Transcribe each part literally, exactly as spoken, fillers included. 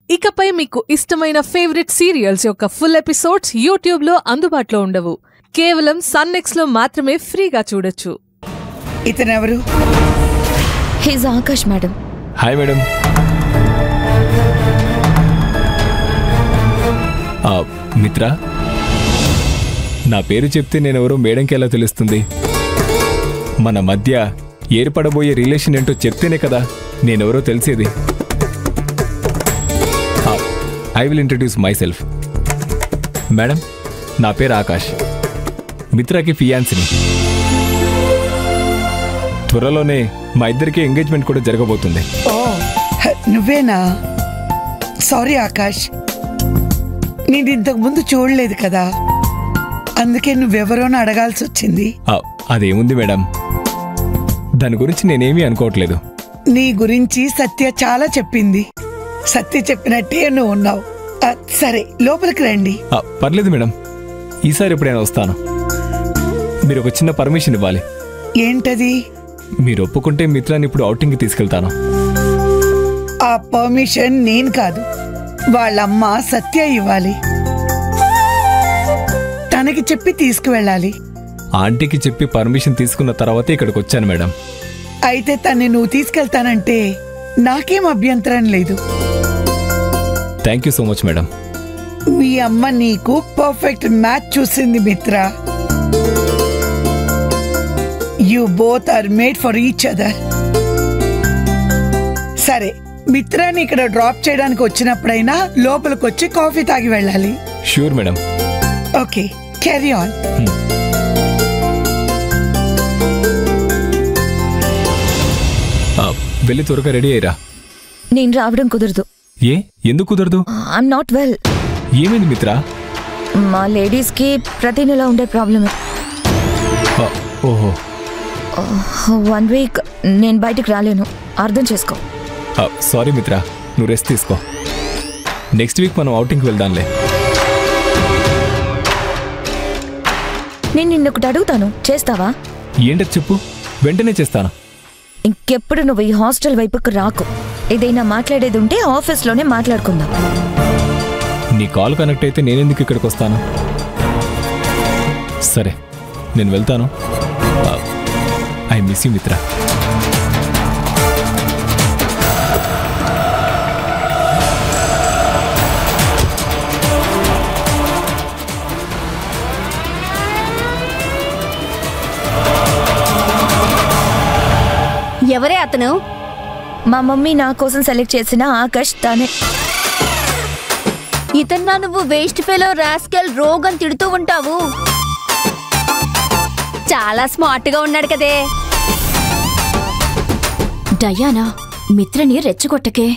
ఇకపై మీకు ఇష్టమైన ఫేవరెట్ సీరియల్స్ యొక్క ఫుల్ ఎపిసోడ్స్ యూట్యూబ్ లో అందుబాటులో ఉండవు. కేవలం సన్ నెక్స్ట్ లో మాత్రమే ఫ్రీగా చూడొచ్చు. ఇతనెవరు? He's Akash madam. Hi madam. Mitra, నా పేరు చెప్తే నేనెవరో మేడంకి ఎలా తెలుస్తుంది? మన మధ్య ఏర్పడబోయే రిలేషన్ ఏంటో చెప్తేనే కదా నేనెవరో తెలిసేది. I will introduce myself. Madam, నా పేరు ఆకాష్, మిత్రకి ఫియాన్సీని. త్వరలోనే మా ఇద్దరికి ఎంగేజ్మెంట్ కూడా జరగబోతుంది. ఓ, నువ్వేనా? సారీ ఆకాష్, నేను ఇంతకు ముందు చూడలేదు కదా, అందుకే నువ్వెవరోనో అడగాల్సి వచ్చింది. అదేముంది మేడం, దాని గురించి నేనేమీ అనుకోవట్లేదు. నీ గురించి సత్య చాలా చెప్పింది. సత్య చెప్పినట్టే నువ్వు ఉన్నావు. సరే, లోపలికి రండి. పర్లేదు మేడం, ఈసారి ఎప్పుడైనా వస్తాను. మీరు ఒక చిన్న పర్మిషన్ ఇవ్వాలి. ఏంటది? మీరు ఒప్పుకుంటే మిత్రాన్ని ఇప్పుడు ఔటింగ్కి తీసుకెళ్తాను. ఆ పర్మిషన్ నేను కాదు, వాళ్ళమ్మ సత్య ఇవ్వాలి. తనకి చెప్పి తీసుకువెళ్ళాలి. ఆంటీకి చెప్పి పర్మిషన్ తీసుకున్న తర్వాతే ఇక్కడికి వచ్చాను మేడం. అయితే తన్ని నువ్వు తీసుకెళ్తానంటే నాకేం అభ్యంతరం లేదు. Thank you so much madam. మీ అమ్మ నీకు పర్ఫెక్ట్ మ్యాచ్ చూసింది Mitra. You both are made for each other. సరే, మిత్రాన్ని ఇక్కడ డ్రాప్ చేయడానికి వచ్చినప్పుడైనా లోపలికి వచ్చి కాఫీ తాగి వెళ్ళాలి. Sure madam. Okay, carry on. వెళ్ళి త్వరగా రెడీ అయ్యరా. నేను రావడం కుదరదు. ఏ, ఎందుకు కుదరదు? I'm not well. ఏమైంది మిత్ర? మా లేడీస్ కి ప్రతి నెల ఉండే ప్రాబ్లమే. ఓహో, వన్ వీక్ నేను బయటికి రాలేను, అర్థం చేసుకో. సారీ మిత్ర, నువ్వు రెస్ట్ తీసుకో. నెక్స్ట్ వీక్ మనం ఔటింగ్కి వెళ్దాంలే. నేను నిన్నొకటి అడుగుతాను, చేస్తావా? ఏంటది చెప్పు, వెంటనే చేస్తాను. ఇంకెప్పుడు నువ్వు ఈ హాస్టల్ వైపుకు రాకు. ఏదైనా మాట్లాడేది ఉంటే ఆఫీస్లోనే మాట్లాడుకుందాం. నీ కాల్ కనెక్ట్ అయితే నేనెందుకు ఇక్కడికి వస్తాను? సరే, నేను వెళ్తాను. ఐ మిస్ యూ మిత్ర. ఎవరే అతను? మా మమ్మీ నా కోసం సెలెక్ట్ చేసిన ఆకాష్ తానే. ఇతన్నా నువ్వు వేస్ట్ ఫెలో, రాస్కెల్, రోగ్ అని తిడుతూ ఉంటావు. చాలా స్మార్ట్ గా ఉన్నాడు కదే. డయానా, మిత్రని రెచ్చగొట్టకే.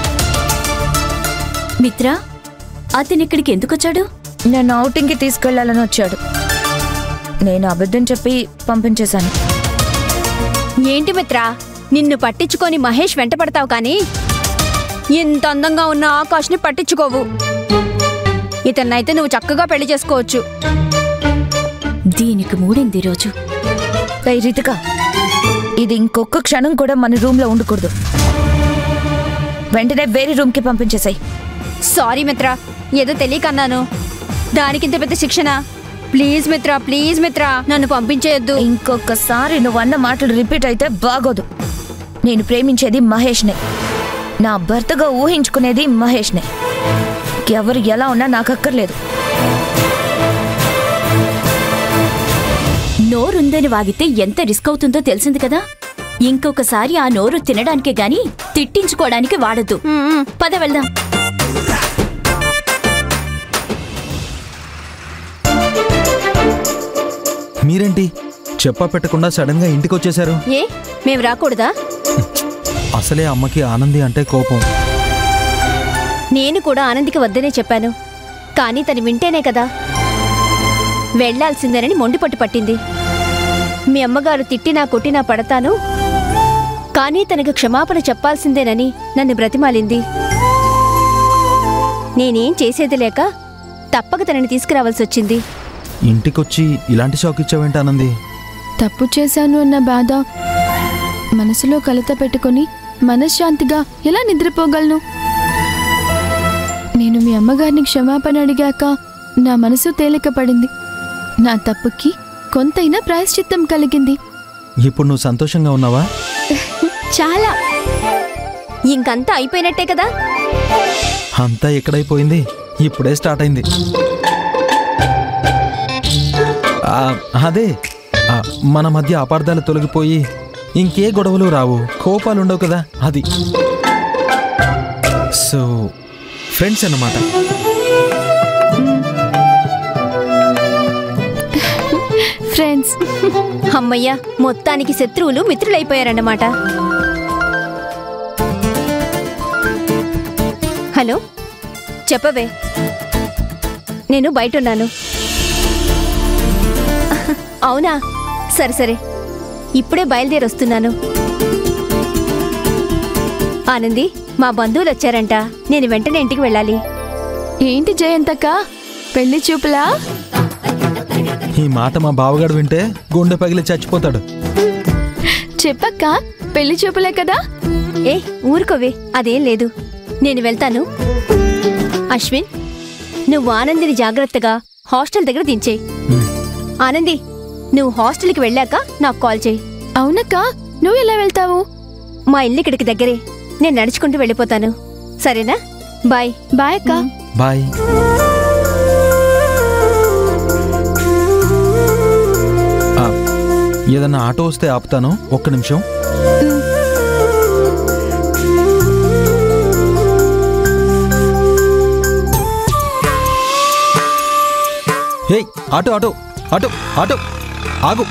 మిత్ర, అతను ఇక్కడికి ఎందుకొచ్చాడు? నన్ను ఔటింగ్కి తీసుకెళ్లాలని వచ్చాడు. నేను అబద్ధం చెప్పి పంపించేశాను. ఏంటి మిత్ర, నిన్ను పట్టించుకొని మహేష్ వెంట పడతావు కానీ ఇంత అందంగా ఉన్న ఆకాష్ని పట్టించుకోవు. ఇతన్నైతే నువ్వు చక్కగా పెళ్లి చేసుకోవచ్చు. దీనికి మూడింది రోజు. రితిక, ఇది ఇంకొక క్షణం కూడా మన రూమ్ లో ఉండకూడదు. వెంటనే వేరే రూమ్ కి పంపించేసాయి. సారీ మిత్ర, ఏదో తెలియకన్నాను. దానికింత పెద్ద శిక్షణ. ప్లీజ్ మిత్ర, ప్లీజ్ మిత్ర, నన్ను పంపించేయొద్దు. ఇంకొకసారి నువ్వు అన్న మాటలు రిపీట్ అయితే బాగోదు. నేను ప్రేమించేది మహేష్నే, నా భర్తగా ఊహించుకునేది మహేష్నే. ఎవరు ఎలా ఉన్నా నాకు అక్కర్లేదు. నోరుందని వాగితే ఎంత రిస్క్ అవుతుందో తెలిసింది కదా. ఇంకొకసారి ఆ నోరు తినడానికే గాని తిట్టించుకోవడానికి వాడద్దు. పద వెళ్దాం. మీరేంటి చెప్పా పెట్టకుండా సడన్ గా ఇంటికి వచ్చేశారు? ఏ, మేము రాకూడదా? అసలే అమ్మకి ఆనంది అంటే కోపం. నేను కూడా ఆనందికి వద్దనే చెప్పాను, కానీ తను వింటేనే కదా. వెళ్లాల్సిందేనని మొండిపట్టు పట్టింది. మీ అమ్మగారు తిట్టినా కొట్టినా పడతాను, కానీ తనకు క్షమాపణ చెప్పాల్సిందేనని నన్ను బ్రతిమాలింది. నేనేం చేసేది లేక తప్పక తనని తీసుకురావాల్సి వచ్చింది. ఇంటికొచ్చి ఇలాంటి షాక్ ఇచ్చావేంటి ఆనంది? తప్పు చేశాను అన్న బాధ మనసులో కలత పెట్టుకుని మనశ్శాంతిగా ఎలా నిద్రపోగలను? అమ్మగారిని క్షమాపణ అడిగాక నా మనసు తేలిక పడింది. నా తప్పుకి కొంతైనా ప్రాయశ్చిత్తం కలిగింది. ఇప్పుడు నువ్వు సంతోషంగా ఉన్నావా? చాలా. ఇంకంతా అయిపోయినట్టే కదా? అంతా ఎక్కడైపోయింది, ఇప్పుడే స్టార్ట్ అయింది. ఆ, అదే ఆ, మన మధ్య అపార్థాలు తొలగిపోయి ఇంకే గొడవలు రావు, కోపాలు ఉండవు కదా, అది. సో ఫ్రెండ్స్ అన్నమాట. ఫ్రెండ్స్. అమ్మయ్య, మొత్తానికి శత్రువులు మిత్రులైపోయారన్నమాట. హలో, చెప్పవే. నేను బయటున్నాను. అవునా, సరే సరే, ఇప్పుడే బయలుదేరి వస్తున్నాను. ఆనంది, మా బంధువులు వచ్చారంట, నేను వెంటనే ఇంటికి వెళ్ళాలి. ఏంటి జయంతక్క, పెళ్లి చూపులా? ఈ మాట మా బావగాడు వింటే గుండె పగిలి చచ్చిపోతాడు. చెప్పక్క, పెళ్లి చూపులే కదా? ఏ ఊరుకోవే, అదేం లేదు, నేను వెళ్తాను. అశ్విన్, నువ్వు ఆనందిని జాగ్రత్తగా హాస్టల్ దగ్గర దించేయి. ఆనంది, నువ్వు హాస్టల్కి వెళ్ళాక నాకు కాల్ చేయి. అవునక్క, నువ్వు ఎలా వెళ్తావు? మా ఇల్లు ఇక్కడికి దగ్గరే, నేను నడుచుకుంటూ వెళ్ళిపోతాను. సరేనా? బాయ్. బాయ్ అక్క. బాయ్. ఏదన్నా ఆటో వస్తే ఆపుతాను, ఒక్క నిమిషం. Hey, auto auto auto auto ఆగు.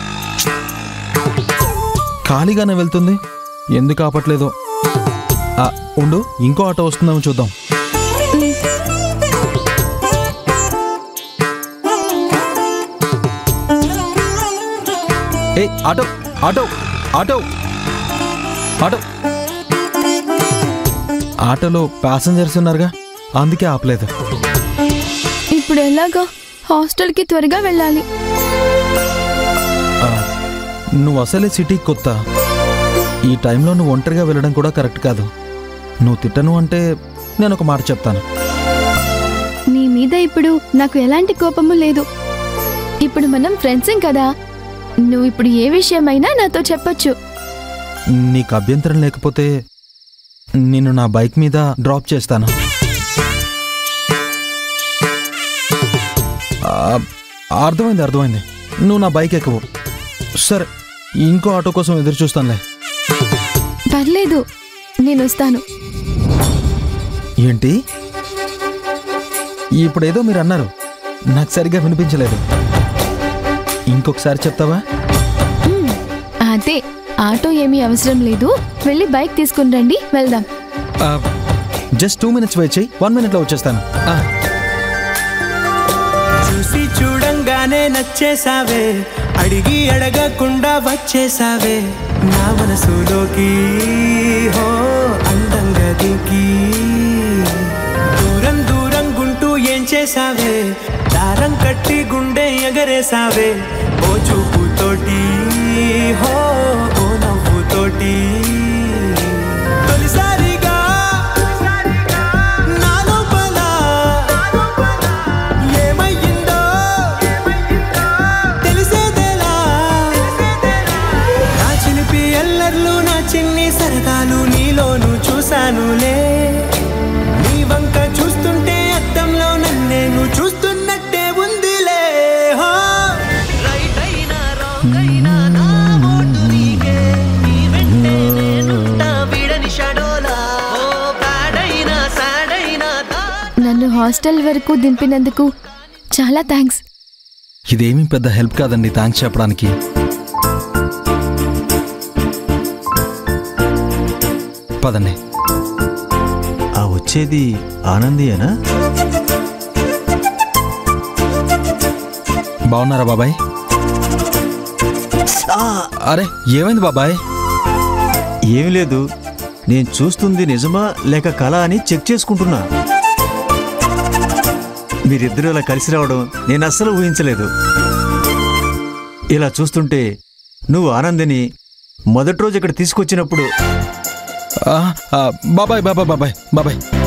ఖాళీగానే వెళ్తుంది, ఎందుకు ఆపట్లేదో. ఉండు, ఇంకో ఆటో వస్తుందేమో చూద్దాం. ఏ ఆటో ఆటో ఆటో ఆటో ఆటోలో ప్యాసింజర్స్ ఉన్నారుగా, అందుకే ఆపలేదు. ఇప్పుడు ఎలాగా? హాస్టల్కి త్వరగా వెళ్ళాలి. నువ్వు అసలే సిటీకి కొత్త, ఈ టైంలో నువ్వు ఒంటరిగా వెళ్ళడం కూడా కరెక్ట్ కాదు. నువ్వు తిట్టను అంటే నేను ఒక మాట చెప్తాను. నీ మీద ఇప్పుడు నాకు ఎలాంటి కోపము లేదు. ఇప్పుడు మనం ఫ్రెండ్సేం కదా, నువ్వు ఇప్పుడు ఏ విషయమైనా నాతో చెప్పొచ్చు. నీకు అభ్యంతరం లేకపోతే నేను నా బైక్ మీద డ్రాప్ చేస్తాను. అర్థమైంది అర్థమైంది నువ్వు నా బైక్ ఎక్కవు. సరే, ఇంకో ఆటో కోసం ఎదురు చూస్తానులే. పర్లేదు, నేను వస్తాను. ఏంటి ఇప్పుడేదో మీరు అన్నారు, నాకు సరిగ్గా వినిపించలేదు. ఇంకొకసారి చెప్తావా? అదే, ఆటో ఏమీ అవసరం లేదు, వెళ్ళి బైక్ తీసుకుని రండి, వెళ్దాం. జస్ట్ టూ మినిట్స్ వెయిట్ చేయి, వన్ మినిట్లో వచ్చేస్తాను. చూసి చూడంగానే నచ్చేసావే, అడిగి అడగకుండా వచ్చేసావే నా మనసులోకి. హో అందంగా దిగి దూరం దూరం గుంటూ ఏం చేసావే, దారం కట్టి గుండె ఎగరేసావే ఓ చూపుతోటి. హో ఓ నవ్వుతోటి తొలిసారిగా నా లోపల ఏమయ్యిందో తెలిసేదేలా. నా చిలిపి ఎల్లర్లు, నా చిన్ని సరదాలు నీలోను చూశానులే. నీ వంక చూస్తుంటే అద్దంలో నన్నేను చూస్తున్నట్టే ఉందిలే. హో రైట్ అయినా రాంగ్ అయినా నా ఓటు నీకే, నీ వెంటే నేనుంటా విడని షడోలా. ఓ బ్యాడ్ అయినా సాడ్ అయినా నన్ను హాస్టల్ వరకు దింపినందుకు చాలా థ్యాంక్స్. ఇదేమీ పెద్ద హెల్ప్ కాదండి థ్యాంక్స్ చెప్పడానికి. పదండి. ఆ వచ్చేది ఆనందియేనా? బాగున్నారా బాబాయ్? అరే ఏమైంది బాబాయ్? ఏమి లేదు, నేను చూస్తుంది నిజమా లేక కళ అని చెక్ చేసుకుంటున్నా. మీరిద్దరూ ఇలా కలిసి రావడం నేను అస్సలు ఊహించలేదు. ఇలా చూస్తుంటే నువ్వు ఆనందిని మొదటి రోజు ఇక్కడ తీసుకొచ్చినప్పుడు బాబాయ్ బాబాయ్ బాబాయ్ బాబాయ్